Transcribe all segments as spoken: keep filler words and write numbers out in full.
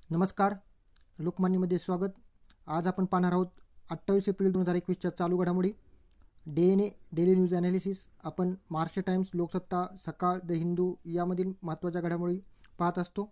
नमस्कार, लोकमान्यमध्ये स्वागत. आज आपण पाहणार आहोत अठ्ठावीस एप्रिल दोन हजार एकवीसच्या चालू घडामोडी. D N A daily news analysis. आपण महाराष्ट्र टाइम्स, लोकसत्ता, सकाळ, द हिंदू यामधील महत्त्वाच्या घडामोडी पाहत असतो.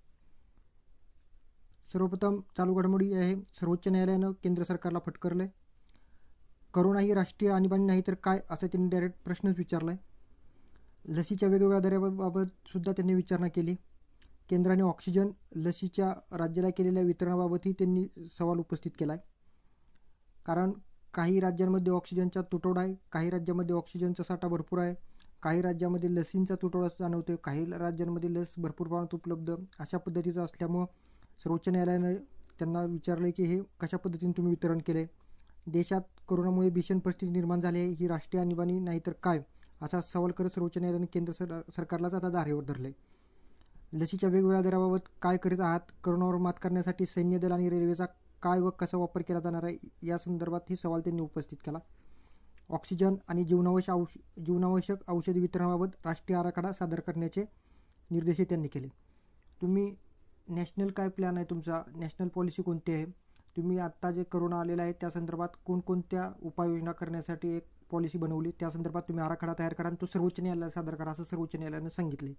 सर्वप्रथम चालू घडामोडी आहे. सर्वोच्च न्यायालयानं केंद्र सरकारला फटकारलं आहे. करोना ही राष्ट्रीय आणीबाणी नाही तर काय, असं त्यांनी डायरेक्ट प्रश्नच विचारला आहे. लसीच्या वेगवेगळ्या दराबाबत सुद्धा त्यांनी विचारणा केली. केंद्राने ऑक्सिजन लसीच्या राज्याला केलेल्या वितरणाबाबतही त्यांनी सवाल उपस्थित केला आहे. कारण काही राज्यांमध्ये ऑक्सिजनचा तुटवडा आहे, काही राज्यामध्ये ऑक्सिजनचा साठा भरपूर आहे, काही राज्यामध्ये लसींचा तुटवडा जाणवतोय, काही राज्यांमध्ये लस भरपूर प्रमाणात उपलब्ध, अशा पद्धतीचं असल्यामुळं सर्वोच्च न्यायालयानं त्यांना विचारलं की हे कशा पद्धतीने तुम्ही वितरण केले. देशात कोरोनामुळे भीषण परिस्थिती निर्माण झाली आहे, ही राष्ट्रीय आणीबाणी नाही तर काय, असा सवाल करत सर्वोच्च न्यायालयाने केंद्र सर सरकारलाच आता धारेवर धरले. लसीच्या वेगवेगळ्या दराबाबत काय करीत आहात, करोनावर मात करण्यासाठी सैन्य दल आणि रेल्वेचा काय व कसा वापर केला जाणार आहे, या संदर्भातही सवाल त्यांनी उपस्थित केला. ऑक्सिजन आणि जीवनावश्यक औष जीवनावश्यक औषधी वितरणाबाबत राष्ट्रीय आराखडा सादर करण्याचे निर्देशही त्यांनी केले. तुम्ही नॅशनल काय प्लॅन आहे तुमचा, नॅशनल पॉलिसी कोणती आहे, तुम्ही आत्ता जे करोना आलेला आहे त्या संदर्भात कोणकोणत्या उपाययोजना करण्यासाठी एक पॉलिसी बनवली, त्या संदर्भात तुम्ही आराखडा तयार करा आणि तो सर्वोच्च न्यायालयाला सादर करा, असं सर्वोच्च न्यायालयानं सांगितले.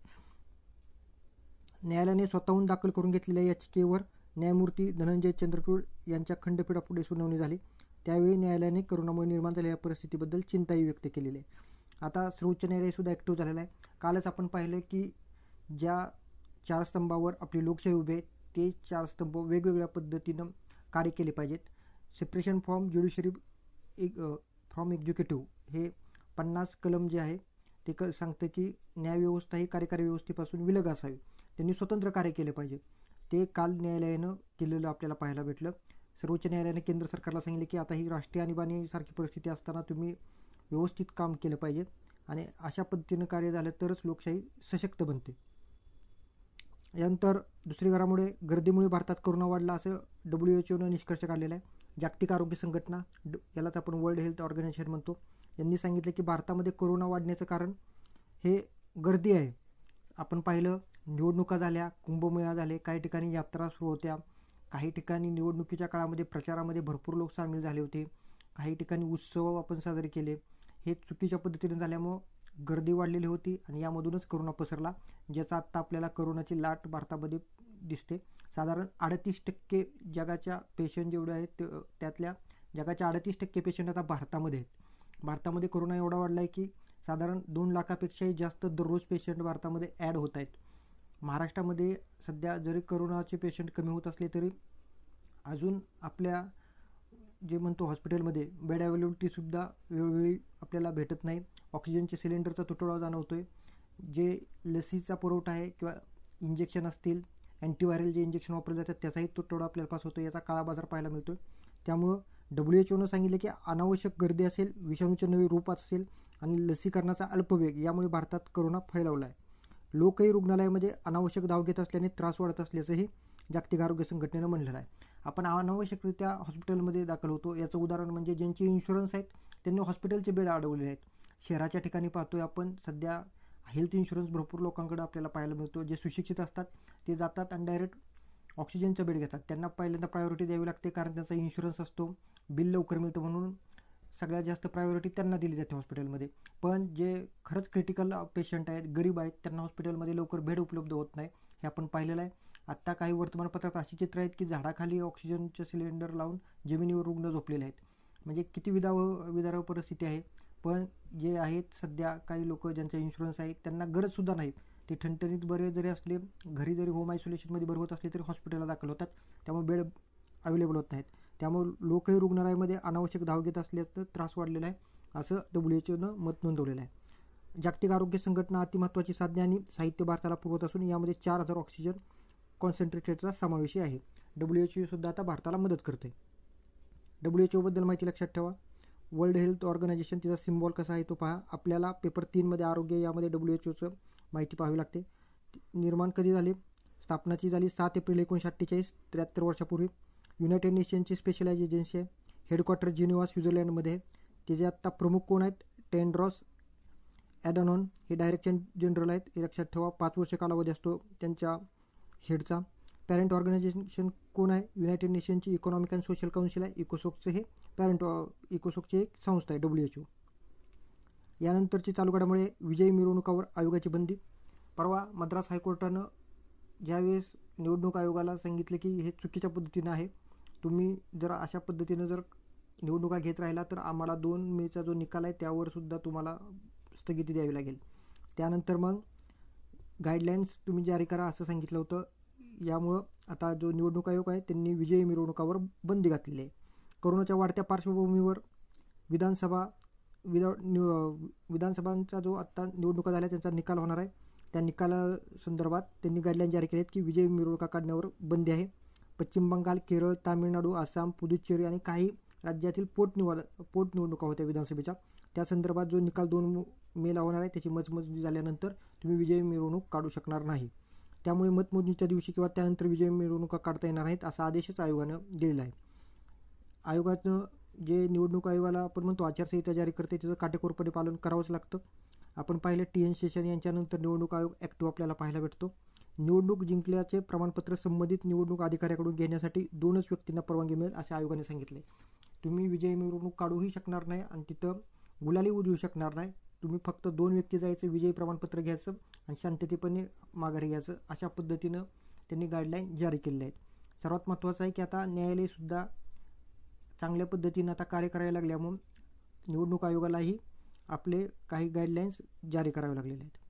न्यायालयाने स्वतःहून दाखल करून घेतलेल्या याचिकेवर न्यायमूर्ती धनंजय चंद्रचूड यांच्या खंडपीठापुढे सुनावणी झाली. त्यावेळी न्यायालयाने करोनामुळे निर्माण झालेल्या परिस्थितीबद्दल चिंताही व्यक्त केलेली आहे. आता सर्वोच्च न्यायालयसुद्धा ॲक्टिव्ह झालेलं आहे. कालच आपण पाहिलं की ज्या चार स्तंभावर आपली लोकशाही उभी आहे ते चार स्तंभ वेगवेगळ्या पद्धतीनं कार्य केले पाहिजेत. सेपरेशन फ्रॉम ज्युडिशरी एक फ्रॉम एक्झिक्युटिव्ह हे पन्नास कलम जे आहे ते क सांगतं की न्यायव्यवस्था ही कार्यकारी व्यवस्थेपासून विलग असावी, त्यांनी स्वतंत्र कार्य केले पाहिजे. ते काल न्यायालयानं केलेलं आपल्याला पाहायला भेटलं. सर्वोच्च न्यायालयाने केंद्र सरकारला सांगितले की आता ही राष्ट्रीय आणीबाणीसारखी परिस्थिती असताना तुम्ही व्यवस्थित काम केलं पाहिजे आणि अशा पद्धतीनं कार्य झालं तरच लोकशाही सशक्त बनते. यानंतर दुसरी घडामोडी, गर्दीमुळे भारतात करोना वाढला असं डब्ल्यू एच ओनं निष्कर्ष काढलेला आहे. जागतिक आरोग्य संघटना, यालाच आपण वर्ल्ड हेल्थ ऑर्गनायझेशन म्हणतो, यांनी सांगितलं की भारतामध्ये करोना वाढण्याचं कारण हे गर्दी आहे. आपण पाहिलं निवडणुका झाल्या, कुंभमेळा झाले, काही ठिकाणी यात्रा सुरू होत्या, काही ठिकाणी निवडणुकीच्या काळामध्ये प्रचारामध्ये भरपूर लोक सामील झाले होते, काही ठिकाणी उत्सव आपण साजरे केले. हे चुकीच्या पद्धतीने झाल्यामुळं गर्दी वाढलेली होती आणि यामधूनच करोना पसरला, ज्याचा आत्ता आपल्याला करोनाची लाट भारतामध्ये दिसते. साधारण अडतीस टक्के जगाच्या पेशंट जेवढे आहेत त्यातल्या जगाच्या अडतीस टक्के पेशंट आता भारतामध्ये आहेत. भारतामध्ये करोना एवढा वाढला आहे की साधारण दोन लाखापेक्षाही जास्त दररोज पेशंट भारतामध्ये ॲड होत आहेत. महाराष्ट्रामध्ये सध्या जरी करोनाचे पेशंट कमी होत असले तरी अजून आपल्या जे म्हणतो हॉस्पिटलमध्ये बेड अवेलेबिलिटीसुद्धा वेळोवेळी आपल्याला भेटत नाही. ऑक्सिजनचे सिलेंडरचा तुटवडा जाणवतो आहे. जे लसीचा पुरवठा आहे किंवा इंजेक्शन असतील, अँटीव्हायरल जे इंजेक्शन वापरले जातात त्याचाही तुटवडा आपल्याला पास होतो, याचा काळा बाजार पाहायला मिळतो. त्यामुळं डब्ल्यू एच ओनं सांगितलं की अनावश्यक गर्दी असेल, विषाणूचे नवे रूप असेल आणि लसीकरणाचा अल्पवेग यामुळे भारतात करोना फैलावला आहे. लोकही रुग्णालयामध्ये अनावश्यक धाव घेत असल्याने त्रास वाढत असल्याचंही जागतिक आरोग्य संघटनेनं म्हणलेलं आहे. आपण अनावश्यकरित्या हॉस्पिटलमध्ये दाखल होतो, याचं उदाहरण म्हणजे ज्यांचे इन्शुरन्स आहेत त्यांनी हॉस्पिटलचे बेड अडवलेले आहेत. शहराच्या ठिकाणी पाहतोय आपण सध्या हेल्थ इन्शुरन्स भरपूर लोकांकडे आपल्याला पाहायला मिळतो. जे सुशिक्षित असतात ते जातात आणि डायरेक्ट ऑक्सिजनचा बेड घेतात. त्यांना पहिल्यांदा प्रायोरिटी द्यावी लागते कारण त्यांचा इन्शुरन्स असतो, बिल लवकर मिळतं म्हणून सगळ्यात जास्त प्रायोरिटी त्यांना दिली जाते हॉस्पिटलमध्ये. पण जे खरंच क्रिटिकल पेशंट आहेत, गरीब आहेत, त्यांना हॉस्पिटलमध्ये लवकर बेड उपलब्ध होत नाही, हे आपण पाहिलेलं आहे. आत्ता काही वर्तमानपत्रात अशी चित्र आहेत की झाडाखाली ऑक्सिजनचे सिलेंडर लावून जमिनीवर रुग्ण झोपलेले आहेत. म्हणजे किती विदाव विदारव परिस्थिती आहे. पण जे आहेत सध्या काही लोक ज्यांचा इन्शुरन्स आहे त्यांना गरजसुद्धा नाही, ते ठणठणीत बरे जरी असले, घरी जरी होम आयसोलेशनमध्ये बरे होत असले तरी हॉस्पिटलला दाखल होतात, त्यामुळे बेड अवेलेबल होत नाहीत. त्यामुळे लोकही रुग्णालयामध्ये अनावश्यक धाव घेत असल्याचं त्रास वाढलेला आहे, असं डब्ल्यू एच ओनं मत नोंदवलेलं आहे. जागतिक आरोग्य संघटना अतिमहत्त्वाची साधने आणि साहित्य भारताला पुरवत असून यामध्ये चार हजार ऑक्सिजन कॉन्सन्ट्रेटेडचा समावेशी आहे. डब्ल्यू एच ओसुद्धा आता भारताला मदत करते. डब्ल्यू एच ओबद्दल माहिती लक्षात ठेवा. वर्ल्ड हेल्थ ऑर्गनायझेशन, तिचा सिम्बॉल कसा आहे तो पहा. आपल्याला पेपर तीनमध्ये आरोग्य यामध्ये डब्ल्यू एच ओचं माहिती पाहावी लागते. निर्माण कधी झाले, स्थापनाची झाली सात एप्रिल एकोणीसशे अठ्ठेचाळीस, त्र्याहत्तर वर्षापूर्वी. युनायटेड नेशनची स्पेशलाइज एजन्सी आहे. हेडक्वार्टर जिनिव्हा स्वित्झर्लंडमध्ये आहे. त्याचे आत्ता प्रमुख कोण आहेत, टेड्रॉस ॲडनॉन हे डायरेक्टर जनरल आहेत, हे लक्षात ठेवा. पाच वर्ष कालावधी असतो त्यांच्या हेडचा. पॅरेंट ऑर्गनायझेशन कोण आहे? युनायटेड नेशनची इकॉनॉमिक अँड सोशल काउन्सिल आहे. इकोसोकचं हे पॅरेंट इकोसोकची एक संस्था आहे, डब्ल्यू एच ओ. यानंतरची चालू घडामोडी, विजयी मिरवणुकावर आयोगाची बंदी. परवा मद्रास हायकोर्टानं ज्यावेळेस निवडणूक आयोगाला सांगितलं की हे चुकीच्या पद्धतीनं आहे, तुम्ही जर अशा पद्धतीनं जर निवडणुका घेत राहिला तर आम्हाला दोन मेचा जो निकाल आहे त्यावर सुद्धा तुम्हाला स्थगिती द्यावी लागेल. त्यानंतर मग गाईडलाईन्स तुम्ही जारी करा असं सांगितलं होतं. यामुळं आता जो निवडणूक आयोग आहे त्यांनी विजयी मिरवणुकावर बंदी घातलेली आहे. कोरोनाच्या वाढत्या पार्श्वभूमीवर विधानसभा विधा विधानसभांचा जो आत्ता निवडणुका झाल्या त्यांचा निकाल होणार आहे, त्या निकालासंदर्भात त्यांनी गाईडलाईन जारी केले आहेत की विजयी मिरवणुका काढण्यावर बंदी आहे. पश्चिम बंगाल, केरळ, तामिळनाडू, आसाम, पुदुच्चेरी आणि काही राज्यातील पोटनिवड पोटनिवडणुका होत्या विधानसभेच्या, त्या संदर्भात जो निकाल दोन मेला होणार आहे त्याची मतमोजणी झाल्यानंतर तुम्ही विजयी मिरवणूक काढू शकणार नाही. त्यामुळे मतमोजणीच्या दिवशी किंवा त्यानंतर विजयी मिरवणुका काढता येणार नाहीत असा आदेशच आयोगानं दिलेला आहे. आयोगानं जे निवडणूक आयोगाला आपण म्हणतो आचारसंहिता जारी करते त्याचं काटेकोरपणे पालन करावंच लागतं. आपण पाहिलं टी एन शेषन यांच्यानंतर निवडणूक आयोग ॲक्टिव्ह आपल्याला पाहायला भेटतो. निवडणूक जिंकल्याचे प्रमाणपत्र संबंधित निवडणूक अधिकाऱ्याकडून घेण्यासाठी दोनच व्यक्तींना परवानगी मिळेल असे आयोगाने सांगितले. तुम्ही विजयी मिरवणूक काढूही शकणार नाही आणि तिथं गुलाली उधळू शकणार नाही. तुम्ही फक्त दोन व्यक्ती जायचं, विजयी प्रमाणपत्र घ्यायचं आणि शांततेपणे माघारी घ्यायचं, अशा पद्धतीनं त्यांनी गाईडलाईन जारी केलेल्या आहेत. सर्वात महत्त्वाचं आहे की आता न्यायालयसुद्धा चांगल्या पद्धतीनं आता कार्य करायला लागल्यामुळे निवडणूक आयोगालाही आपले काही गाईडलाईन्स जारी करावे लागलेले आहेत.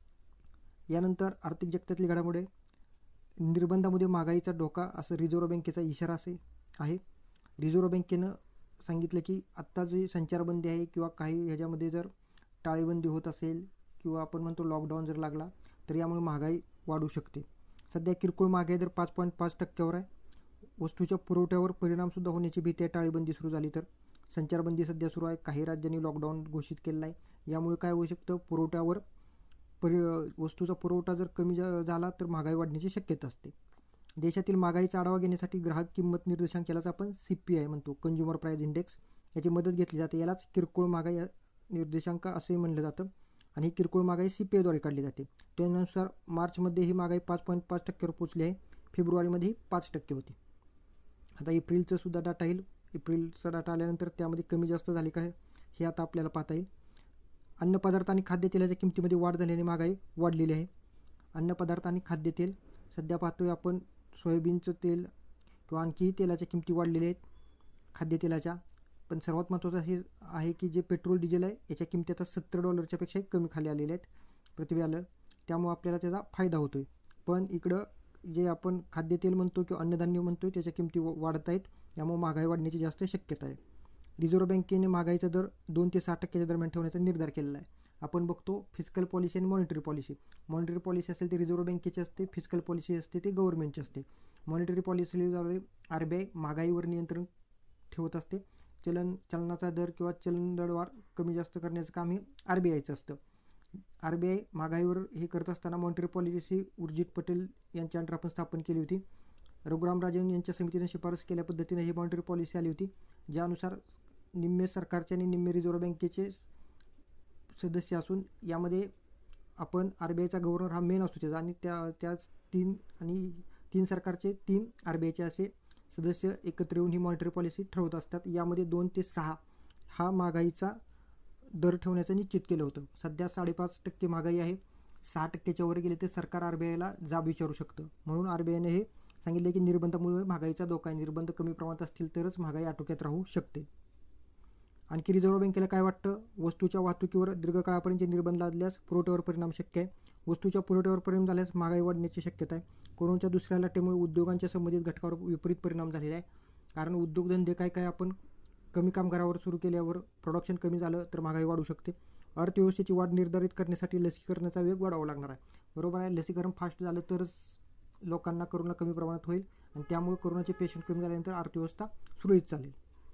यानंतर आर्थिक जगतातली घडामोडी, निर्बंधामध्ये महागाईचा धोका असं रिझर्व्ह बँकेचा इशारा असे आहे. रिझर्व्ह बँकेनं सांगितलं की आत्ता जी संचारबंदी आहे किंवा काही ह्याच्यामध्ये जर टाळेबंदी होत असेल किंवा आपण म्हणतो लॉकडाऊन जर लागला तर यामुळे महागाई वाढू शकते. सध्या किरकोळ महागाई दर पाच पॉईंट पाच टक्क्यावर आहे. वस्तूच्या पुरवठ्यावर परिणामसुद्धा होण्याची भीती आहे टाळेबंदी सुरू झाली तर. संचारबंदी सध्या सुरू आहे, काही राज्यांनी लॉकडाऊन घोषित केलेला आहे. यामुळे काय होऊ शकतं, पुरवठ्यावर परि वस्तूचा पुरवठा जर कमी झाला तर महागाई वाढण्याची शक्यता असते. देशातील महागाईचा आढावा घेण्यासाठी ग्राहक किंमत निर्देशांकालाच आपण सी पी आय म्हणतो, कन्झ्युमर प्राईस इंडेक्स, याची मदत घेतली जाते. यालाच किरकोळ महागाई निर्देशांक असंही म्हणलं जातं आणि ही किरकोळ महागाई सी पी आयद्वारे काढली जाते. त्यानुसार मार्चमध्ये ही महागाई पाच पॉईंट पाच टक्क्यावर पोचली आहे. फेब्रुवारीमध्ये ही पाच टक्के होती. आता एप्रिलचं सुद्धा डाटा येईल. एप्रिलचा डाटा आल्यानंतर त्यामध्ये कमी जास्त झाली काय हे आता आपल्याला पाहता येईल. अन्नपदार्थ आणि खाद्यतेलाच्या किमतीमध्ये वाढ झाल्याने महागाई वाढलेली आहे. अन्नपदार्थ आणि खाद्यतेल सध्या पाहतोय आपण, सोयाबीनचं तेल किंवा आणखीही तेलाच्या किमती वाढलेल्या आहेत खाद्यतेलाच्या. पण सर्वात महत्त्वाचं हे आहे की जे पेट्रोल डिझेल आहे याच्या किमती आता सत्तर डॉलरच्या पेक्षाही कमी खाली आलेल्या आहेत प्रति बॅरल. त्यामुळे आपल्याला त्याचा फायदा होतो आहे. पण इकडं जे आपण खाद्यतेल म्हणतो किंवा अन्नधान्य म्हणतो त्याच्या किमती वाढत आहेत, यामुळे महागाई वाढण्याची जास्त शक्यता आहे. रिझर्व्ह बँकेने महागाईचा दर दोन ते सहा टक्क्याच्या दरम्यान ठेवण्याचा निर्धार केलेला आहे. आपण बघतो फिजिकल पॉलिसी आणि मॉनिटरी पॉलिसी. मॉनिटरी पॉलिसी असेल ते रिझर्व्ह बँकेची असते, फिजिकल पॉलिसी असते ते गव्हर्नमेंटची असते. मॉनिटरी पॉलिसीद्वारे आर बी आय महागाईवर नियंत्रण ठेवत असते. चलन चलनाचा दर किंवा चलन दरवाढ कमी जास्त करण्याचं काम हे आर बी आयचं असतं. आर बी आय महागाईवर हे करत असताना मॉनिटरी पॉलिसी उर्जित पटेल यांच्या अंडर आपण स्थापन केली होती. रघुराम राजन यांच्या समितीने शिफारस केल्या पद्धतीने ही मॉनिटरी पॉलिसी आली होती, ज्यानुसार निम्मे सरकारचे आणि निम्मे रिझर्व्ह बँकेचे सदस्य असून यामध्ये आपण आर बी आयचा गव्हर्नर हा मेन असू त्याचा आणि त्या त्याच तीन आणि तीन सरकारचे तीन आर बी आयचे असे सदस्य एकत्र येऊन ही मॉनिटरी पॉलिसी ठरवत असतात. यामध्ये दोन ते सहा हा महागाईचा दर ठेवण्याचं निश्चित केलं होतं. सध्या साडेपाच टक्के महागाई आहे. सहा टक्क्याच्या वर गेले तर सरकार आर बी आयला जाब विचारू शकतं. म्हणून आर बी आयने हे सांगितले की निर्बंधामुळे महागाईचा धोका आहे, निर्बंध कमी प्रमाणात असतील तरच महागाई आटोक्यात राहू शकते. आणखी रिझर्व्ह बँकेला काय वाटतं, वस्तूच्या वाहतुकीवर दीर्घकाळापर्यंत निर्बंध लादल्यास पुरवठ्यावर परिणाम शक्य आहे. वस्तूच्या पुरवठ्यावर परिणाम झाल्यास महागाई वाढण्याची शक्यता आहे. कोरोनाच्या दुसऱ्या लाटेमुळे उद्योगांच्या संबंधित घटकावर विपरीत परिणाम झालेला आहे. कारण उद्योगधंदे काय काय आपण कमी कामगारावर सुरू केल्यावर प्रोडक्शन कमी झालं तर महागाई वाढू शकते. अर्थव्यवस्थेची वाढ निर्धारित करण्यासाठी लसीकरणाचा वेग वाढवावा लागणार आहे. बरोबर आहे, लसीकरण फास्ट झालं तरच लोकांना करोना कमी प्रमाणात होईल आणि त्यामुळे कोरोनाचे पेशंट कमी झाल्यानंतर अर्थव्यवस्था सुरळीत चालेल.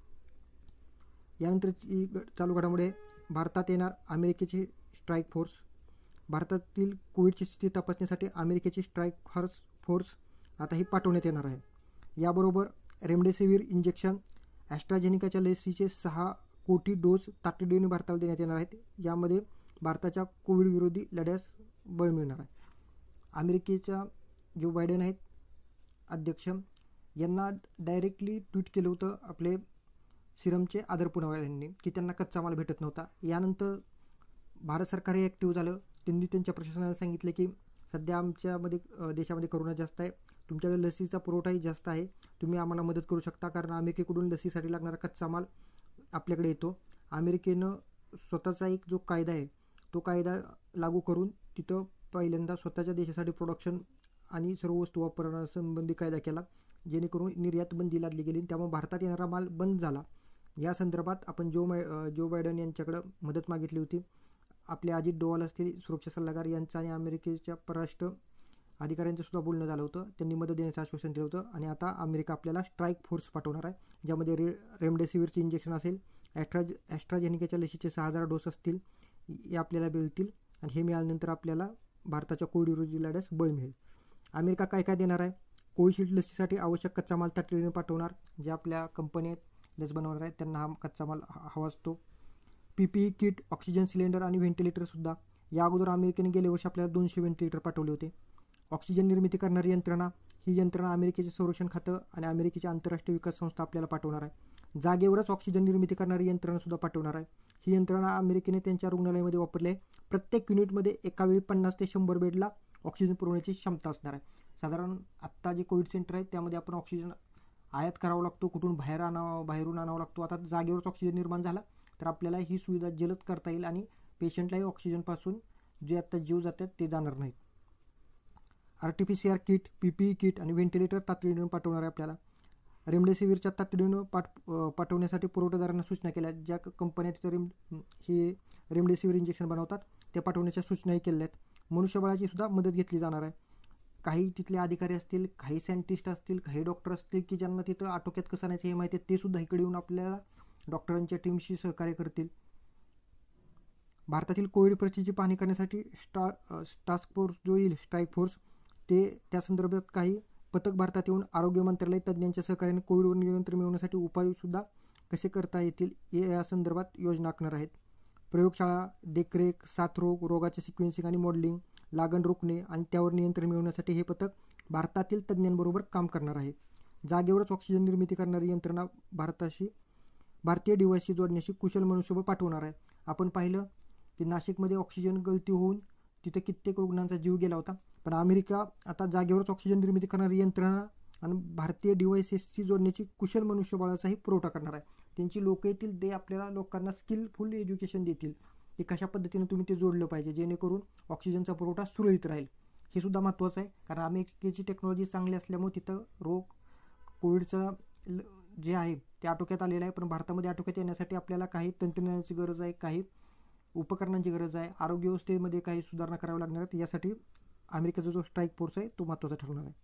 यानंतरची चालू घडामोडी आहे, भारतात येणार अमेरिकेची स्ट्राईक फोर्स. भारतातील कोविडची स्थिती तपासण्यासाठी अमेरिकेची स्ट्राईक फोर्स फोर्स आता ही पाठवण्यात येणार आहे. याबरोबर रेमडेसिवीर इंजेक्शन, ॲस्ट्राझेनिकाच्या लसीचे सहा कोटी डोस तातडीने भारताला देण्यात येणार आहेत. यामध्ये भारताच्या कोविड विरोधी लढ्यास बळ मिळणार आहे. अमेरिकेच्या जो बायडेन आहेत अध्यक्ष यांना डायरेक्टली ट्विट केलं होतं आपले सिरमचे आदर पुनावाल्यांनी की त्यांना कच्चा माल भेटत नव्हता. यानंतर भारत सरकार हे ॲक्टिव्ह झालं. त्यांनी त्यांच्या प्रशासनाला सांगितलं की सध्या आमच्यामध्ये देशामध्ये करोना जास्त आहे, तुमच्याकडे लसीचा पुरवठाही जास्त आहे, तुम्ही आम्हाला मदत करू शकता, कारण अमेरिकेकडून लसीसाठी लागणारा कच्चा माल आपल्याकडे येतो. अमेरिकेनं स्वतःचा एक जो कायदा आहे तो कायदा लागू करून तिथं पहिल्यांदा स्वतःच्या देशासाठी प्रोडक्शन आणि सर्व वस्तू वापरण्यासंबंधी कायदा केला, जेणेकरून निर्यात बंदी लादली गेली. त्यामुळे भारतात येणारा माल बंद झाला. या संदर्भात आपण जो मै जो बायडन यांच्याकडं मदत मागितली होती. आपले अजित डोवाल असतील सुरक्षा सल्लागार यांचं आणि अमेरिकेच्या परराष्ट्र अधिकाऱ्यांचं सुद्धा बोलणं झालं होतं. त्यांनी मदत देण्याचं आश्वासन दिलं होतं. आणि आता अमेरिका आपल्याला स्ट्राईक फोर्स पाठवणार आहे, ज्यामध्ये रे रेमडेसिवीरचे इंजेक्शन असेल, ॲस्ट्राज ॲस्ट्राजेनिकाच्या लसीचे सहा हजार डोस असतील, हे आपल्याला मिळतील. आणि हे मिळाल्यानंतर आपल्याला भारताच्या कोविड विरोधी लढ्यास बळ मिळेल. अमेरिका काय काय देणार आहे? कोविशिल्ड लसीसाठी आवश्यक कच्चा माल तातडीने पाठवणार. ज्या आपल्या कंपनी लस बनवणार आहेत त्यांना हा कच्चा माल हवा असतो. P P E kit, oxygen cylinder आणि व्हेंटिलेटरसुद्धा. या अगोदर अमेरिकेने गेल्या वर्षी आपल्याला दोनशे व्हेंटिलेटर पाठवले होते. ऑक्सिजन निर्मिती करणारी यंत्रणा, ही यंत्रणा अमेरिकेचे संरक्षण खातं आणि अमेरिकेची आंतरराष्ट्रीय विकास संस्था आपल्याला पाठवणार आहे. जागेवरच ऑक्सिजन निर्मिती करणारी यंत्रणासुद्धा पाठवणार आहे. ही यंत्रणा अमेरिकेने त्यांच्या रुग्णालयामध्ये वापरली आहे. प्रत्येक युनिटमध्ये एका वेळी पन्नास ते शंभर बेडला ऑक्सिजन पुरवण्याची क्षमता असणार आहे. साधारण आत्ता जे कोविड सेंटर आहेत त्यामध्ये आपण ऑक्सिजन आयात करावा लागतो, कुठून बाहेर आणावं बाहेरून आणावा लागतो. आता जागेवरच ऑक्सिजन निर्माण झाला तर आपल्याला ही सुविधा जलद करता येईल आणि पेशंटलाही ऑक्सिजनपासून जे आत्ता जीव जातात ते जाणार नाहीत. R T P C R kit, P P E kit आणि व्हेंटिलेटर तातडीनं पाठवणार आहे आपल्याला. रेमडेसिवीरच्या तातडीनं पाठ पाठवण्यासाठी पुरवठादारांना सूचना केल्या. ज्या कंपन्या तिथं रेम हे रेमडेसिवीर इंजेक्शन बनवतात त्या पाठवण्याच्या सूचनाही केल्या आहेत. मनुष्यबळाची सुद्धा मदत घेतली जाणार आहे. काही तिथले अधिकारी असतील, काही सायंटिस्ट असतील, काही डॉक्टर असतील की ज्यांना तिथं आटोक्यात कसं आणायचं हे माहिती आहे, ते सुद्धा इकडे येऊन आपल्याला डॉक्टरांच्या टीमशी सहकार्य करतील. भारतातील कोविड परिस्थितीची पाहणी करण्यासाठी स्टा टास्क फोर्स जो येईल, स्ट्राईक फोर्स, ते त्या संदर्भात काही पथक भारतात येऊन आरोग्य मंत्रालय तज्ज्ञांच्या सहकार्याने कोविडवर नियंत्रण मिळवण्यासाठी उपायसुद्धा कसे करता येतील हे या संदर्भात योजना आखणार आहेत. प्रयोगशाळा, देखरेख, साथरोग, रोगाचे सिक्वेन्सिंग आणि मॉडेलिंग, लागण रोखणे आणि त्यावर नियंत्रण मिळवण्यासाठी हे पथक भारतातील तज्ज्ञांबरोबर काम करणार आहे. जागेवरच ऑक्सिजन निर्मिती करणारी यंत्रणा भारताशी भारतीय डिव्हाइसशी जोडण्याशी कुशल मनुष्यबळ पाठवणार आहे. आपण पाहिलं की नाशिकमध्ये ऑक्सिजन गळती होऊन तिथे कित्येक रुग्णांचा जीव गेला होता. पण अमेरिका आता जागेवरच ऑक्सिजन निर्मिती करणारी यंत्रणा आणि भारतीय डिव्हाइसेसशी जोडण्याची कुशल मनुष्यबळाचाही पुरवठा करणार आहे. त्यांची लोक येतील, ते आपल्याला लोकांना स्किलफुल एज्युकेशन देतील की कशा पद्धतीने तुम्ही ते जोडलं पाहिजे, जेणेकरून ऑक्सिजनचा पुरवठा सुरळीत राहील. हे सुद्धा महत्त्वाचं आहे, कारण अमेरिकेची टेक्नॉलॉजी चांगली असल्यामुळे तिथं रोग कोविडचा जे आहे ते आटोक्यात आलेलं आहे. पण भारतामध्ये आटोक्यात येण्यासाठी आपल्याला काही तंत्रज्ञानाची गरज आहे, काही उपकरणांची गरज आहे, आरोग्य व्यवस्थेमध्ये काही सुधारणा कराव्या लागणार आहेत. यासाठी अमेरिकेचा जो स्ट्राईक फोर्स आहे तो महत्त्वाचा ठरणार आहे.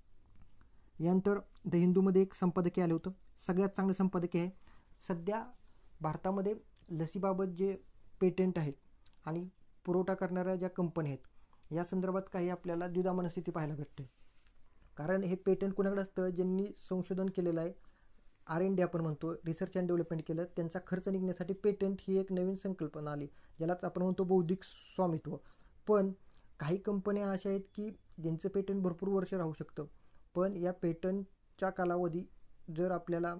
यानंतर द हिंदूमध्ये एक संपादकीय आलं होतं, सगळ्यात चांगलं संपादकीय आहे. सध्या भारतामध्ये लसीबाबत जे पेटंट आहेत आणि पुरवठा करणाऱ्या ज्या कंपन्या आहेत या संदर्भात काही आपल्याला द्विधा मनस्थिती पाहायला भेटते. कारण हे पेटंट कोणाकडे असतं, ज्यांनी संशोधन केलेलं आहे, आर एन डी आपण म्हणतो, रिसर्च अँड डेव्हलपमेंट केलं, त्यांचा खर्च निघण्यासाठी पेटंट ही एक नवीन संकल्पना आली, ज्यालाच आपण म्हणतो बौद्धिक स्वामित्व. पण काही कंपन्या अशा आहेत की ज्यांचं पेटंट भरपूर वर्ष राहू शकतं, पण या पेटंटच्या कालावधी जर आपल्याला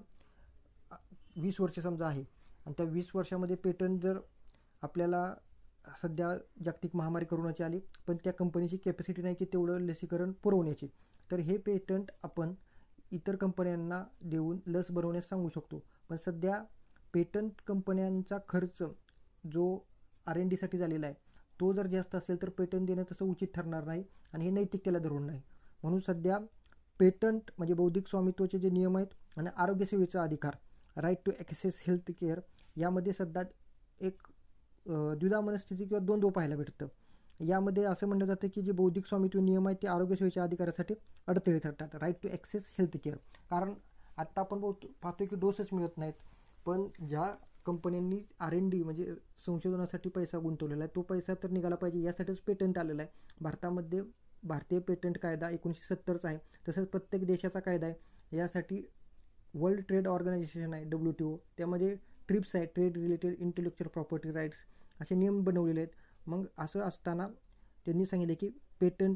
वीस वर्ष समजा आहे आणि त्या वीस वर्षामध्ये पेटंट जर आपल्याला सध्या जागतिक महामारी करोनाची आली पण त्या कंपनीची कॅपॅसिटी नाही की तेवढं लसीकरण पुरवण्याची, तर हे पेटंट आपण इतर कंपन्यांना देऊन लस बनवण्यास सांगू शकतो. पण सध्या पेटंट कंपन्यांचा खर्च जो आर एन डीसाठी झालेला आहे तो जर जास्त असेल तर पेटंट देणं तसं उचित ठरणार नाही आणि हे नैतिकतेला धरून नाही. म्हणून सध्या पेटंट म्हणजे बौद्धिक स्वामित्वाचे जे नियम आहेत आणि आरोग्यसेवेचा अधिकार, right to access health care, यामध्ये सध्या एक द्विधा मनस्थिती किंवा द्वंद्व पाहायला भेटतं. यामध्ये असं म्हणलं जातं की जे बौद्धिक स्वामित्व नियम आहेत ते आरोग्यसेवेच्या अधिकारासाठी अडथळे ठरतात, right to access health care. कारण आत्ता आपण बहुत पाहतो की डोसच मिळत नाहीत, पण ज्या कंपन्यांनी आर एन डी म्हणजे संशोधनासाठी पैसा गुंतवलेला आहे तो पैसा तर निघाला पाहिजे, यासाठीच पेटंट आलेला आहे. भारतामध्ये भारतीय पेटंट कायदा एकोणीसशे सत्तरचा आहे, तसंच प्रत्येक देशाचा कायदा आहे. यासाठी वर्ल्ड ट्रेड ऑर्गनायझेशन आहे डब्ल्यू टी ओ, त्यामध्ये ट्रिप्स आहे, trade related intellectual property rights, असे नियम बनवलेले आहेत. मग असं असताना त्यांनी सांगितले की पेटंटली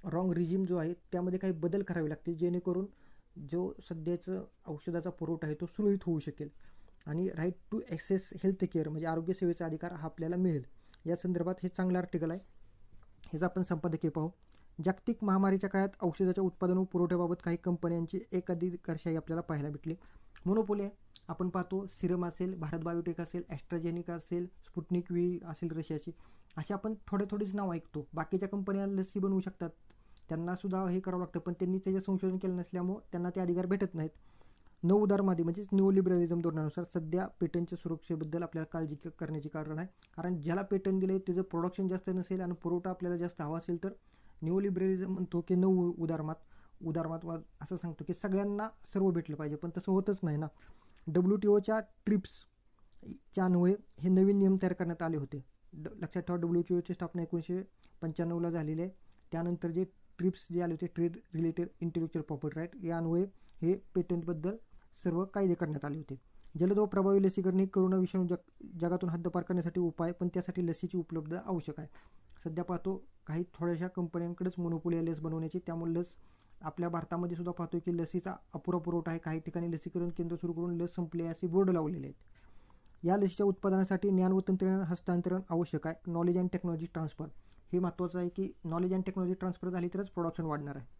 रॉंग रिजिम जो आहे त्यामध्ये काही बदल करावे लागतील, जेणेकरून जो सध्याचं औषधाचा पुरवठा आहे तो सुरळीत होऊ शकेल आणि right to access health care म्हणजे आरोग्य सेवेचा अधिकार हा आपल्याला मिळेल. या संदर्भात हे चांगलं आर्टिकल आहे, ह्याचा आपण संपादकीय पाहू. जागतिक महामारीच्या काळात औषधाच्या उत्पादन व पुरवठ्याबाबत काही कंपन्यांची एकाधिकारशाही आपल्याला पाहायला भेटली. मोनोपोली आहे. आपण पाहतो सिरम असेल, भारत बायोटेक असेल, ॲस्ट्राजेनिका असेल, स्पुटनिक व्ही असेल रशियाची, अशी आपण थोडे थोडीच नाव ऐकतो. बाकीच्या कंपन्या लसी बनवू शकतात, त्यांना सुद्धा हे करावं लागतं, पण त्यांनी त्याचे संशोधन केलं नसल्यामुळं त्यांना ते अधिकार भेटत नाहीत. नऊ उदारमध्ये म्हणजेच न्यू लिबरलिझम धोरणानुसार सध्या पेटंटच्या सुरक्षेबद्दल आपल्याला काळजी करण्याची कारण आहे. कारण ज्याला पेटंट दिले त्याचं प्रोडक्शन जास्त नसेल आणि पुरवठा आपल्याला जास्त हवा असेल तर न्यू लिबरलिझम म्हणतो की नऊ उदारमात उदारमतवाद असं सांगतो की सगळ्यांना सर्व भेटलं पाहिजे, पण तसं होतच नाही ना. डब्ल्यू टी ओच्या ट्रिप्सच्या अन्वये हे नवीन नियम तयार करण्यात आले होते. ड लक्षात ठेवा, डब्ल्यू टी ओची स्थापना एकोणीसशे पंच्याण्णवला झालेली आहे. त्यानंतर जे ट्रिप्स जे आले होते, trade related intellectual property right, या अन्वये हे पेटंटबद्दल सर्व कायदे करण्यात आले होते. जलद व प्रभावी लसीकरण ही करोना विषाणू जग जगातून हद्दपार करण्यासाठी उपाय, पण त्यासाठी लसीची उपलब्धता आवश्यक आहे. सध्या पाहतो काही थोड्याशा कंपन्यांकडेच मोनोपोली आहे लस बनवण्याची, त्यामुळे लस आपल्या भारतामध्ये सुद्धा पाहतो की लसीचा अपुरा पुरवठा आहे. काही ठिकाणी लसीकरण केंद्र सुरू करून लस संपली असे बोर्ड लावलेले आहेत. या लसीच्या उत्पादनासाठी ज्ञान व तंत्रज्ञान हस्तांतरण आवश्यक आहे. नॉलेज अँड टेक्नॉलॉजी ट्रान्सफर हे महत्त्वाचं आहे की नॉलेज अँड टेक्नॉलॉजी ट्रान्सफर झाली तरच प्रोडक्शन वाढणार आहे.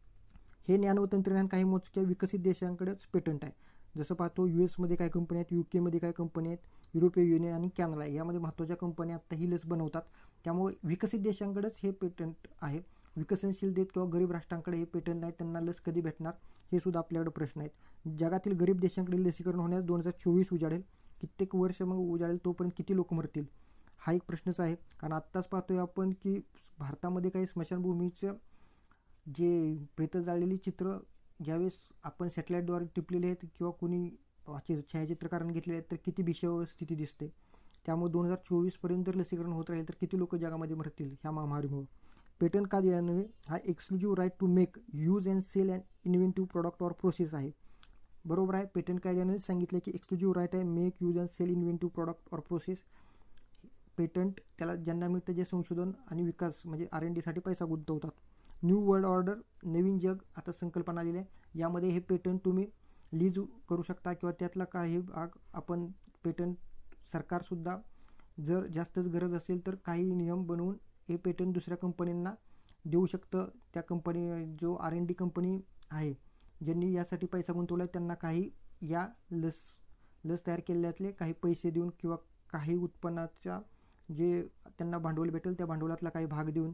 हे ज्ञान व तंत्रज्ञान काही मोजक्या विकसित देशांकडेच पेटंट आहे. जसं पाहतो यू एसमध्ये काही कंपनी आहेत, यू केमध्ये काही कंपनी आहेत, युरोपियन युनियन आणि कॅनडा यामध्ये महत्त्वाच्या कंपन्या आत्ता ही लस बनवतात. त्यामुळे विकसित देशांकडेच हे पेटंट आहे. विकसनशील देश किंवा गरीब राष्ट्रांकडे हे पेटंट नाही, त्यांना लस कधी भेटणार हे सुद्धा आपल्याकडे प्रश्न आहेत. जगातील गरीब देशांकडे लसीकरण होण्यास दोन हजार चोवीस उजाडेल, कित्येक वर्ष मग उजाडेल, तोपर्यंत किती लोक मरतील हा एक प्रश्नच आहे. कारण आत्ताच पाहतोय आपण की भारतामध्ये काही स्मशानभूमीचं जे प्रेत जाळलेली चित्र ज्यावेळेस आपण सॅटेलाईटद्वारे टिपलेले आहेत किंवा कोणी छायाचित्रकारांनी घेतलेले आहेत तर किती भीषण स्थिती दिसते. त्यामुळे दोन हजार चोवीसपर्यंत जर लसीकरण होत राहील तर किती लोक जगामध्ये मरतील ह्या महामारीमुळे. पेटंट का द्यायला नव्हे, हा exclusive right to make, use and sell and inventive product or process आहे. बरोबर आहे, पेटंट कायद्याने सांगितलं की एक्सक्लुझिव्ह राईट आहे make, use and sell inventive product or process. Patent त्याला ज्यांना मिळतं जे संशोधन आणि विकास म्हणजे आर एन डीसाठी पैसा गुंतवतात. न्यू वर्ल्ड ऑर्डर, नवीन जग आता संकल्पना आलेली आहे. यामध्ये हे पेटंट तुम्ही लीज करू शकता किंवा त्यातला काही भाग आपण पेटंट सरकारसुद्धा जर जास्तच गरज असेल तर काही नियम बनवून हे पेटंट दुसऱ्या कंपन्यांना देऊ शकतं. त्या कंपनी जो आर एन डी कंपनी आहे ज्यांनी यासाठी पैसा गुंतवला आहे त्यांना काही या लस लस तयार केल्यातले काही पैसे देऊन किंवा काही उत्पन्नाच्या जे त्यांना भांडवल भेटेल त्या भांडवलातला काही भाग देऊन.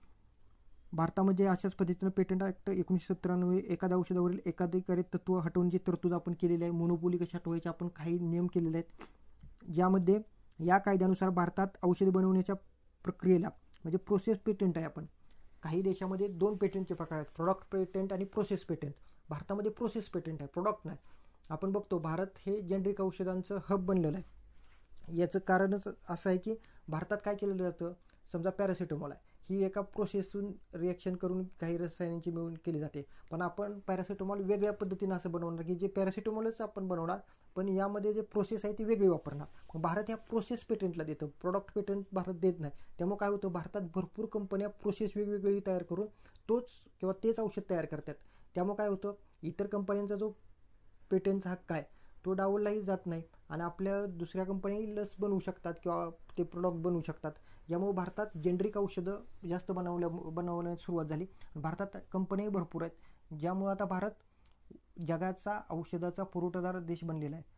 भारतामध्ये अशाच पद्धतीनं पेटंट ॲक्ट एकोणीसशे सत्तरान्नवे एखाद्या औषधावरील एकाधिकारी तत्त्व हटवण्याची तरतूद आपण केलेली आहे. मोनोपोली कशी हटवायची आपण काही नियम केलेले आहेत, ज्यामध्ये या कायद्यानुसार भारतात औषधे बनवण्याच्या प्रक्रियेला म्हणजे प्रोसेस पेटंट आहे. आपण काही देशामध्ये दोन पेटंटचे प्रकार आहेत, प्रोडक्ट पेटंट आणि प्रोसेस पेटंट. भारतामध्ये प्रोसेस पेटंट आहे, प्रोडक्ट नाही. आपण बघतो भारत हे जेनरिक औषधांचं हब बनलेलं आहे. याचं कारणच असं आहे की भारतात काय केलेलं जातं, समजा पॅरासिटामॉल आहे, ही एका प्रोसेसतून रिॲक्शन करून काही रसायनांची मिळून केली जाते. पण आपण पॅरासिटामॉल वेगळ्या पद्धतीनं असं बनवणार की जे पॅरासिटामॉलच आपण बनवणार पण यामध्ये जे प्रोसेस आहे ती वेगळी वापरणार. मग भारत ह्या प्रोसेस पेटंटला देतं, प्रोडक्ट पेटंट भारत देत नाही. त्यामुळे काय होतं, भारतात भरपूर कंपन्या प्रोसेस वेगवेगळी तयार करून तोच किंवा तेच औषध तयार करतात. त्यामुळे काय होतं, इतर कंपन्यांचा जो पेटंटचा हक्क आहे तो डावललाही जात नाही आणि आपल्या दुसऱ्या कंपनी लस बनवू शकतात किंवा ते प्रोडक्ट बनवू शकतात. यामुळे भारतात जेनरिक औषधं जास्त बनवल्या बनवण्यास सुरुवात झाली. भारतात कंपन्याही भरपूर आहेत, ज्यामुळे आता भारत जगाचा औषधाचा पुरवठादार देश बनलेला आहे.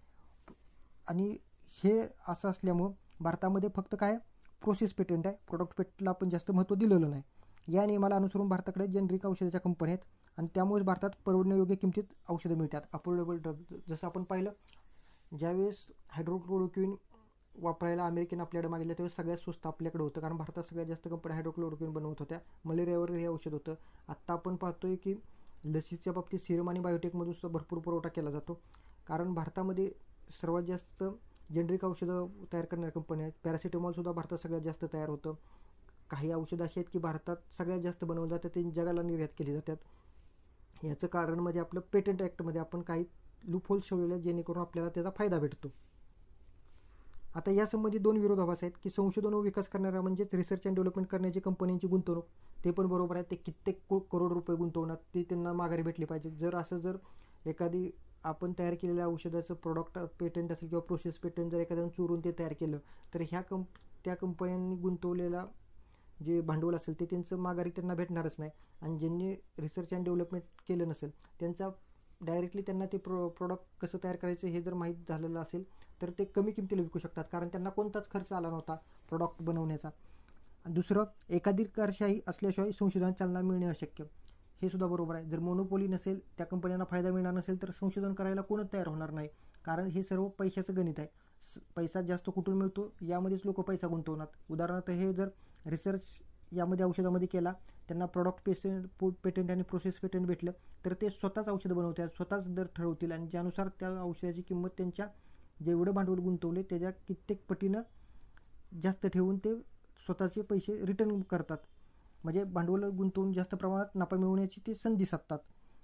आणि हे असं असल्यामुळं भारतामध्ये फक्त काय प्रोसेस पेटंट आहे, प्रोडक्ट पेटंटला आपण जास्त महत्त्व दिलेलं नाही. या नियमाला अनुसरून भारताकडे जेनरिक औषधाच्या कंपन्या आहेत आणि त्यामुळेच भारतात परवडण्यायोग्य किमतीत औषधं मिळतात. अफोर्डेबल ड्रग जसं आपण पाहिलं, ज्यावेळेस हायड्रोक्लोरोक्विन वापरायला अमेरिकेनं आपल्याकडे मागितलं त्यावेळेस सगळ्यात स्वस्त आपल्याकडे होतं, कारण भारतात सगळ्यात जास्त कंपन्या हायड्रोक्लोरोक्विन बनवत होत्या. मलेरियावर हे औषध होतं. आत्ता आपण पाहतोय की लसीच्या बाबतीत सिरम आणि बायोटेकमधून सुद्धा भरपूर पुरवठा केला जातो, कारण भारतामध्ये सर्वात जास्त जेनरिक औषधं तयार करणाऱ्या कंपन्या आहेत. पॅरासिटामॉलसुद्धा भारतात सगळ्यात जास्त तयार होतं. काही औषधं अशी आहेत की भारतात सगळ्यात जास्त बनवलं जातं, ते जगाला निर्यात केली जातात. याचं कारण म्हणजे आपलं पेटंट ॲक्टमध्ये आपण काही लूपहोल्स ठेवलेले आहेत जेणेकरून आपल्याला त्याचा फायदा भेटतो. आता यासंबंधी दोन विरोधाभास आहेत की संशोधन व विकास करणाऱ्या म्हणजेच रिसर्च अँड डेव्हलपमेंट करण्याची कंपन्यांची गुंतवणूक ते पण बरोबर आहे, ते कित्येक को करोड रुपये गुंतवणार ते त्यांना माघारी भेटली पाहिजे. जर असं जर एखादी आपण तयार केलेल्या औषधाचं प्रोडक्ट पेटंट असेल किंवा प्रोसेस पेटंट जर एखाद्यानं चोरून ते तयार केलं तर ह्या कंप त्या कंपन्यांनी गुंतवलेला जे भांडवल असेल ते त्यांचं माघारी त्यांना भेटणारच नाही. आणि ज्यांनी रिसर्च अँड डेव्हलपमेंट केलं नसेल त्यांचा डायरेक्टली त्यांना ते प्रो प्रोडक्ट कसं तयार करायचं हे जर माहीत झालेलं असेल तर ते कमी किमतीला विकू शकतात, कारण त्यांना कोणताच खर्च आला नव्हता प्रोडक्ट बनवण्याचा. दुसरं, एकाधिकारशाही असल्याशिवाय संशोधनाला चालना मिळणे अशक्य, हे सुद्धा बरोबर आहे. जर मोनोपोली नसेल, त्या कंपन्यांना फायदा मिळणार नसेल तर संशोधन करायला कोणच तयार होणार नाही, कारण हे सर्व पैशाचं गणित आहे. पैसा जास्त कुठून मिळतो यामध्येच लोक पैसा गुंतवणार. उदाहरणार्थ हे जर रिसर्च यामध्ये औषधामध्ये केला, त्यांना प्रॉडक्ट पेटंट पेटंट आणि प्रोसेस पेटंट भेटलं तर ते स्वतःच औषधं बनवतात, स्वतःच दर ठरवतील आणि ज्यानुसार त्या औषधाची किंमत त्यांच्या जेवढं भांडवल गुंतवले त्याच्या कित्येक पटीनं जास्त ठेवून ते स्वतःचे पैसे रिटर्न करतात. म्हणजे भांडवल गुंतवून जास्त प्रमाणात नफा मिळवण्याची ते संधी साधतात.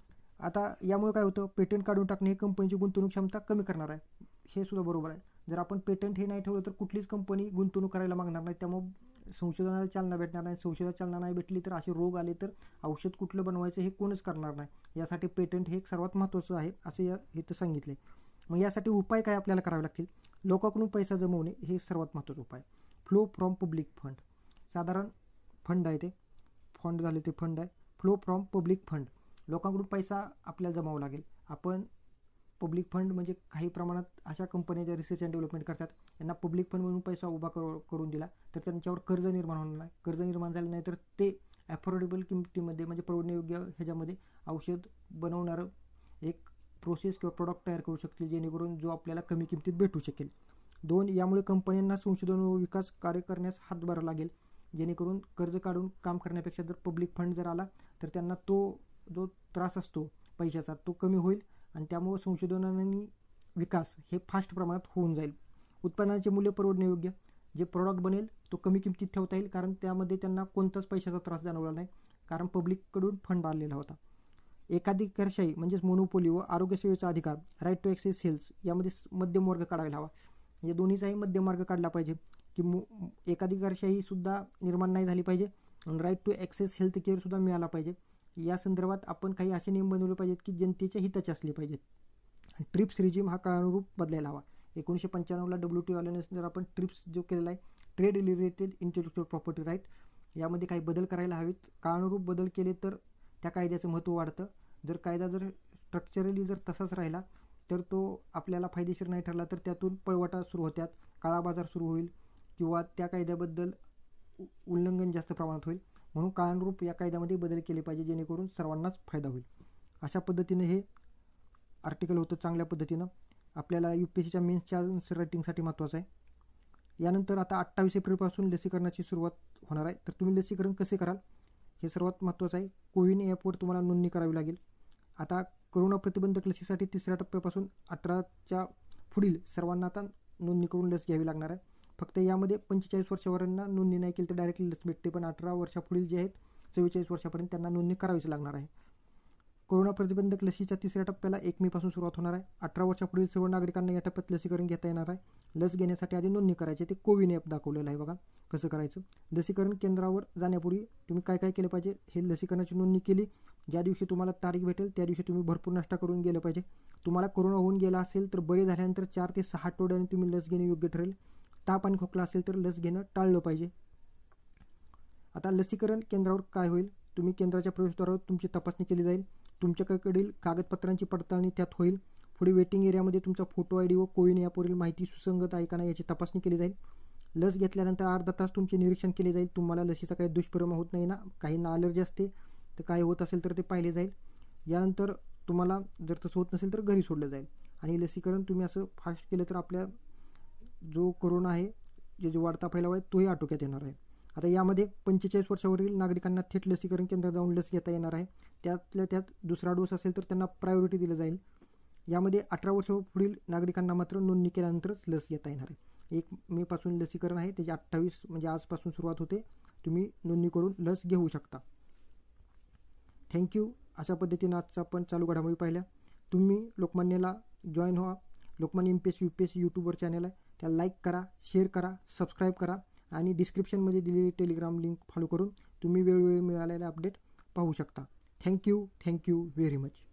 आता यामुळे काय होतं, पेटंट काढून टाकणे हे कंपनीची गुंतवणूक क्षमता कमी करणार आहे, हे सुद्धा बरोबर आहे. जर आपण पेटंट हे नाही ठेवलं तर कुठलीच कंपनी गुंतवणूक करायला मागणार नाही, त्यामुळे संशोधनाला चालना भेटणार नाही. संशोधनाला चालना नाही भेटली तर असे रोग आले तर औषध कुठलं बनवायचं हे कोणच करणार नाही. यासाठी पेटंट हे सर्वात महत्त्वाचं आहे असं या इथं सांगितले. मग यासाठी उपाय काय आपल्याला करावे लागतील? लोकांकडून पैसा जमवणे हे सर्वात महत्त्वाचं उपाय. फ्लो फ्रॉम पब्लिक फंड, साधारण फंड आहे ते फंड झाले ते फंड आहे फ्लो फ्रॉम पब्लिक फंड. लोकांकडून पैसा आपल्याला जमावा लागेल. आपण पब्लिक फंड म्हणजे काही प्रमाणात अशा कंपन्या ज्या रिसर्च अँड डेव्हलपमेंट करतात यांना पब्लिक फंड म्हणून पैसा उभा करू करून दिला तर त्यांच्यावर कर्ज निर्माण होणार नाही. कर्ज निर्माण झालं नाही तर ते अफोर्डेबल किमतीमध्ये म्हणजे परवडण्यायोग्य ह्याच्यामध्ये औषध बनवणारं एक प्रोसेस किंवा प्रोडक्ट तयार करू शकतील, जेणेकरून जो आपल्याला कमी किमतीत भेटू शकेल. दोन, यामुळे कंपन्यांना संशोधन व विकास कार्य करण्यास हातभार लागेल, जेणेकरून कर्ज काढून काम करण्यापेक्षा जर पब्लिक फंड जर आला तर त्यांना तो जो त्रास असतो पैशाचा तो कमी होईल आणि त्यामुळे संशोधन आणि विकास हे फास्ट प्रमाणात होऊन जाईल. उत्पन्नाचे मूल्य परवडण्यायोग्य, जे प्रोडक्ट बनेल तो कमी किमतीत ठेवता येईल, कारण त्यामध्ये त्यांना कोणताच पैशाचा त्रास जाणवला नाही, कारण पब्लिककडून फंड आलेला होता. एकाधिकारशाही म्हणजेच मोनोपोली व आरोग्यसेवेचा अधिकार राईट टू ॲक्सेस हेल्थ यामध्ये मध्यम वर्ग काढायला हवा. म्हणजे दोन्हीचाही मध्यम मार्ग काढला पाहिजे की मो एकाधिकारशाहीसुद्धा निर्माण नाही झाली पाहिजे आणि राईट टू ॲक्सेस हेल्थ केअरसुद्धा मिळाला पाहिजे. या संदर्भात आपण काही असे नियम बनवले पाहिजेत की जनतेच्या हिताचे असले पाहिजेत. ट्रिप्स रिजिम हा काळानुरूप बदलायला हवा. एकोणीसशे पंच्याण्णवला डब्ल्यू टी आल्याने जर आपण ट्रिप्स जो केलेला आहे trade related intellectual property right यामध्ये काही बदल करायला हवेत. काळानुरूप बदल केले तर त्या कायद्याचं महत्त्व वाढतं. जर कायदा जर स्ट्रक्चरली जर तसाच राहिला तर तो आपल्याला फायदेशीर नाही ठरला तर त्यातून पळवाटा सुरू होत्यात, काळा बाजार सुरू होईल किंवा त्या कायद्याबद्दल उल्लंघन जास्त प्रमाणात होईल. म्हणून काळानुरूप या कायद्यामध्ये बदल केले पाहिजे जेणेकरून सर्वांनाच फायदा होईल. अशा पद्धतीने हे आर्टिकल होतं चांगल्या पद्धतीनं. आपल्याला यू पी एस सीच्या मेन्सच्या आन्सर रायटिंगसाठी महत्त्वाचं आहे. यानंतर आता अठ्ठावीस एप्रिलपासून लसीकरणाची सुरुवात होणार आहे. तर तुम्ही लसीकरण कसे कराल हे सर्वात महत्त्वाचं आहे. कोविन ॲपवर तुम्हाला नोंदणी करावी लागेल. आता कोरोना प्रतिबंधक लसीसाठी तिसऱ्या टप्प्यापासून अठराच्या पुढील सर्वांना आता नोंदणी करून लस घ्यावी लागणार आहे. फक्त यामध्ये पंचेचाळीस वर्षावरांना नोंदणी नाही केली तर डायरेक्टली लस भेटते, पण अठरा वर्षापुढील जे आहेत चव्वेचाळीस वर्षापर्यंत त्यांना नोंदणी करावीच लागणार आहे. कोरोना प्रतिबंधक लसीच्या तिसऱ्या टप्प्याला एक मेपासून सुरुवात होणार आहे. अठरा वर्षापुढील सर्व नागरिकांना या टप्प्यात लसीकरण घेता येणार आहे. लस घेण्यासाठी आधी नोंदणी करायची, ते कोविन ॲप दाखवलेलं आहे बघा कसं करायचं. लसीकरण केंद्रावर जाण्यापूर्वी तुम्ही काय काय केलं पाहिजे, हे लसीकरणाची नोंदणी केली, ज्या दिवशी तुम्हाला तारीख भेटेल त्या दिवशी तुम्ही भरपूर नाश्ता करून गेलं पाहिजे. तुम्हाला कोरोना होऊन गेला असेल तर बरे झाल्यानंतर चार ते सहा आठवड्याने तुम्ही लस घेणे योग्य ठरेल. ताप आणि खोकला असेल तर लस घेणं टाळलं पाहिजे. आता लसीकरण केंद्रावर काय होईल, तुम्ही केंद्राच्या प्रवेशद्वारावर तुमची तपासणी केली जाईल. तुमच्याकडील कागदपत्रांची पडताळणी त्यात होईल. पुढे वेटिंग एरियामध्ये तुमचा फोटो आय डी व कोविन ॲपवरील माहिती सुसंगत आहे का नाही याची तपासणी केली जाईल. लस घेतल्यानंतर अर्धा तास तुमचे निरीक्षण केले जाईल. तुम्हाला लसीचा काही दुष्परिणाम होत नाही ना, काहींना ॲलर्जी असते तर काय होत असेल तर ते पाहिले जाईल. यानंतर तुम्हाला जर तसं होत नसेल तर घरी सोडलं जाईल. आणि लसीकरण तुम्ही असं फास्ट केलं तर आपल्या जो कोरोना आहे जे जो वाढता फैलाव आहे तोही आटोक्यात येणार आहे. आता यामध्ये पंचेचाळीस वर्षावरील नागरिकांना थेट लसीकरण केंद्रात जाऊन लस घेता येणार आहे. त्यातल्या त्यात दुसरा डोस असेल तर त्यांना प्रायोरिटी दिलं जाईल. यामध्ये अठरा वर्षापुढील नागरिकांना मात्र नोंदणी केल्यानंतरच लस घेता येणार आहे. एक मेपासून लसीकरण आहे, त्याची अठ्ठावीस म्हणजे आजपासून सुरुवात होते. तुम्ही नोंदणी करून लस घेऊ शकता. थँक्यू. अशा पद्धतीनं आजचा आपण चालू घडामोडी पाहिल्या. तुम्ही लोकमान्यला जॉईन व्हा. Lokmanya M P S C U P S C यूट्यूबवर चॅनल आहे, त्याला लाईक करा, शेअर करा, सबस्क्राईब करा आणि डिस्क्रिप्शनमध्ये दिलेली टेलिग्राम लिंक फॉलो करून तुम्ही वेळोवेळी मिळालेले अपडेट पाहू शकता. Thank you thank you very much.